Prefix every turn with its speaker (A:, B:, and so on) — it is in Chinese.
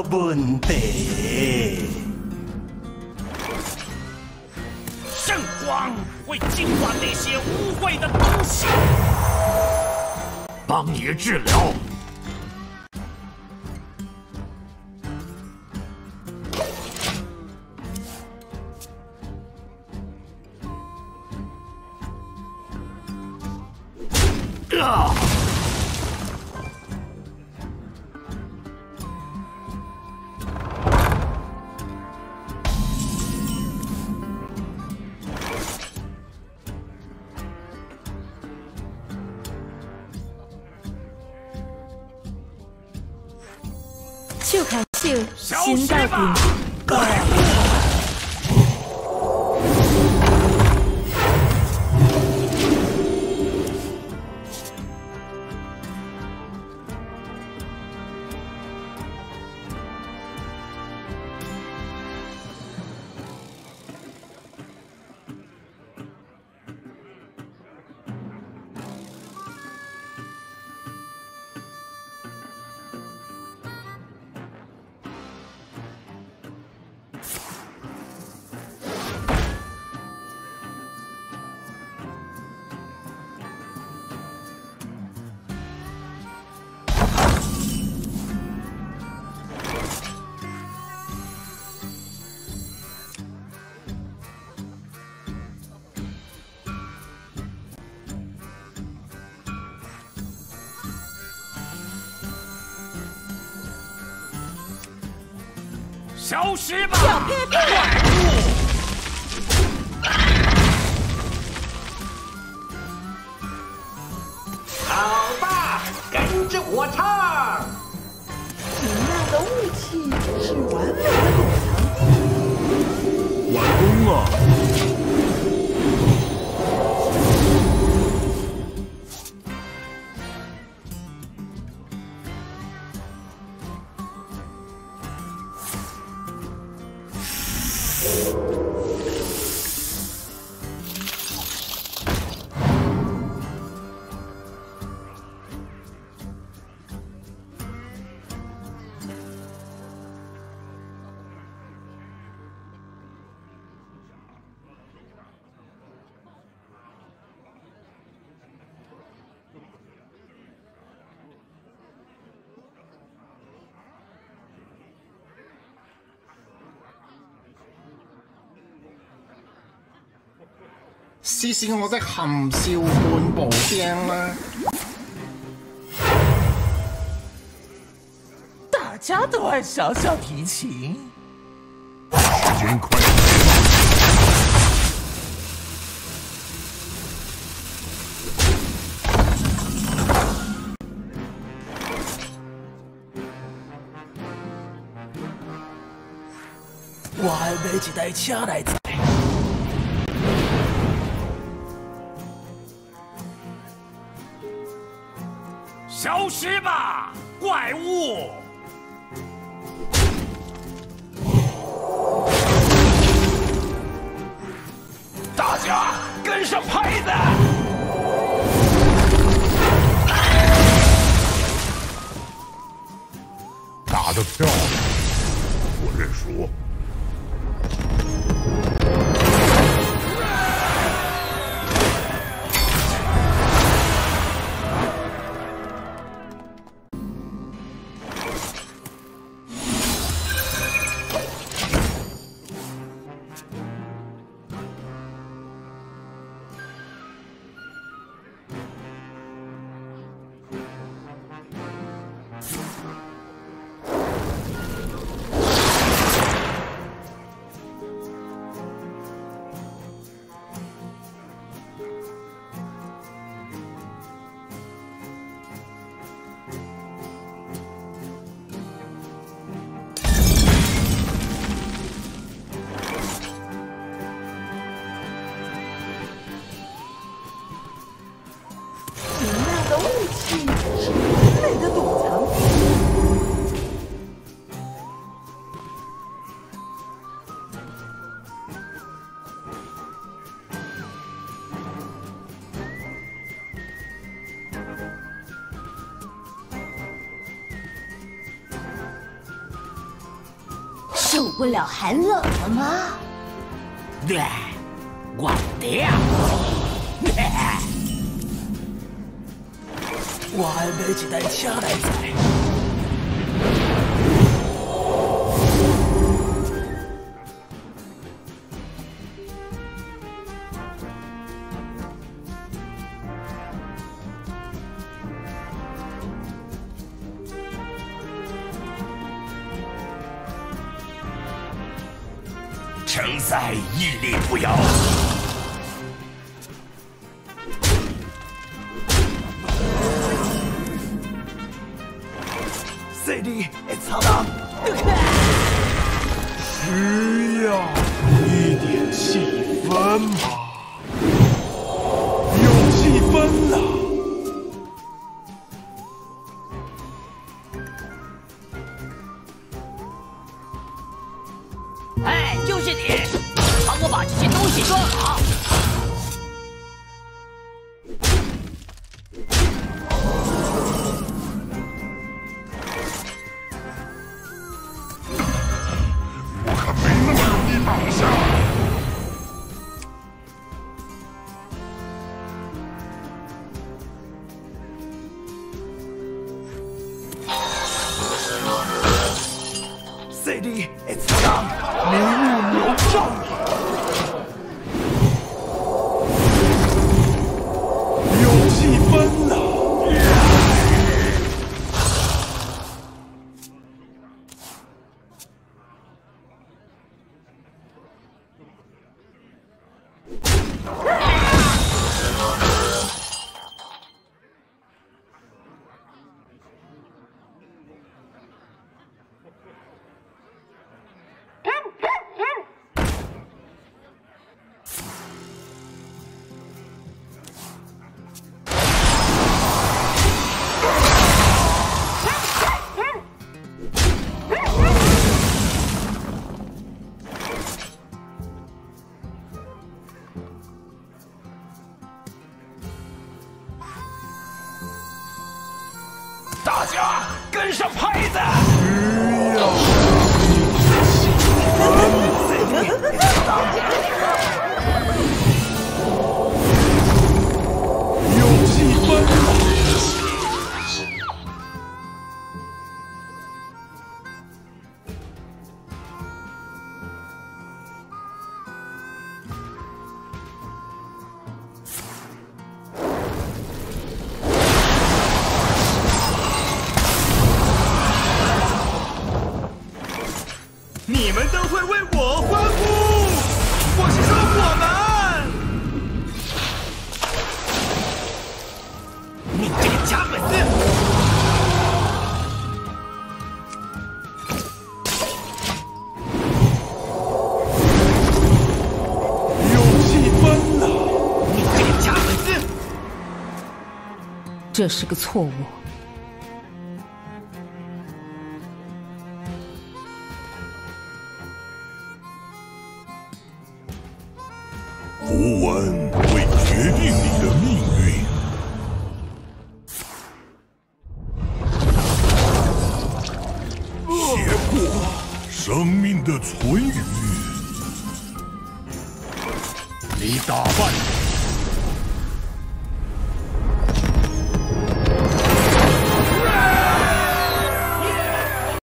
A: 问题。
B: 圣光会净化那些污秽的东西，
C: 帮你治疗。
D: 手牵手，心到平。
B: 消失吧，
D: 小屁屁！
B: 怪物！
E: 好吧，跟着我唱。
F: 奇妙的武器是完美的躲藏地。
C: 完工了。
G: 試試我的含笑半步驚啦！
F: 大家都爱小小提琴。
C: 时间快。
F: 我还买一台车来载。
B: 消失吧，怪物！大家跟上拍子！
C: 打得漂亮，我认输。
H: 受不了寒冷了吗？
B: 对，我的。我还没几袋枪来载。城塞屹立不摇。CD 操荡。
C: 需要一点气氛吧？有气氛了。
B: 哎，就是你，帮我把这些东西装好。
C: 我可没那么容易倒下。
B: CD 操荡。
C: 迷雾牛照。有气氛了。
B: 大家跟上拍子！
C: 有气氛了。
B: 你们都会为我欢呼！我是说我们！你这个假粉丝！
C: 有气氛了！
B: 你这个假粉丝！
D: 这是个错误。
C: 符文会决定你的命运。结果，生命的存余。你打败